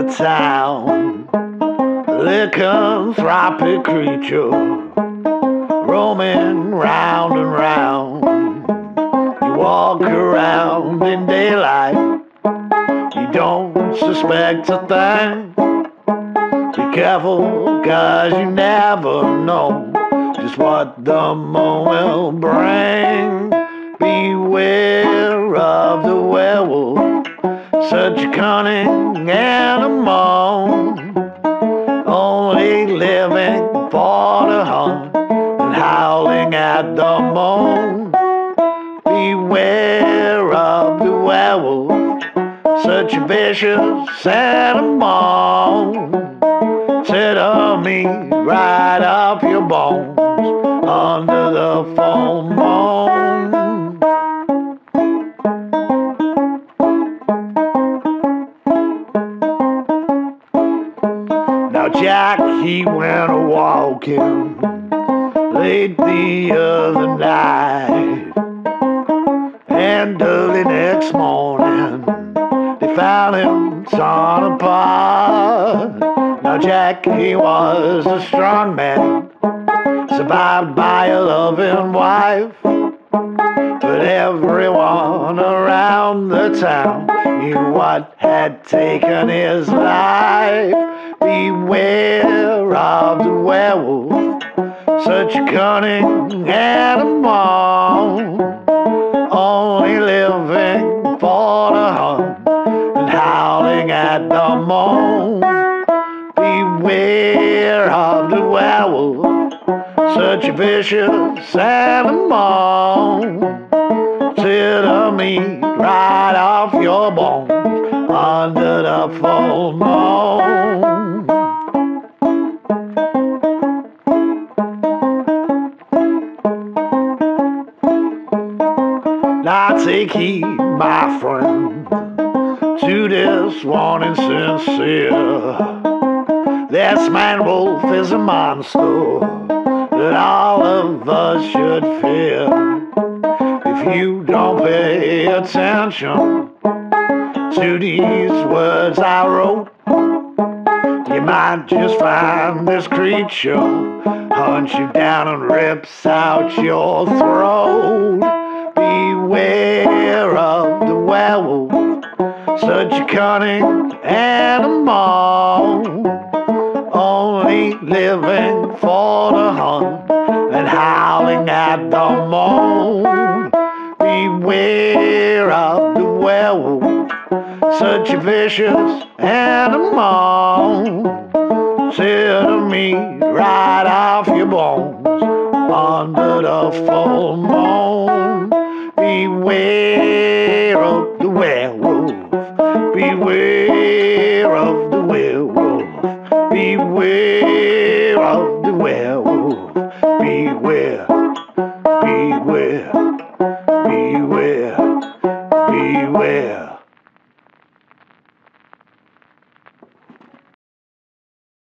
town. Lycanthropic creature roaming round and round. You walk around in daylight, you don't suspect a thing. Be careful, 'cause you never know just what the moment will bring. Beware of the werewolf, such a cunning animal, only living for the hunt and howling at the moon. Beware of the werewolf, such a vicious animal, set on me right off your bones under the full moon. Now Jack, he went a-walking late the other night, and early next morning they found him torn apart. Now Jack, he was a strong man, survived by a loving wife, but everyone around the town knew what had taken his life. Beware of the werewolf, such a cunning animal, only living for the hunt and howling at the moon. Beware of the werewolf, such a vicious animal, set the meat right off your bones under the full moon. Now take heed, my friend, to this warning sincere. This man wolf is a monster that all of us should fear. If you don't pay attention to these words I wrote, you might just find this creature hunts you down and rips out your throat. Beware of the werewolf, such a cunning animal, only living for the hunt and howling at the moon. Beware of the werewolf, such a vicious animal, set the meat right off your bones under the full moon. Beware of the werewolf, beware of the werewolf, beware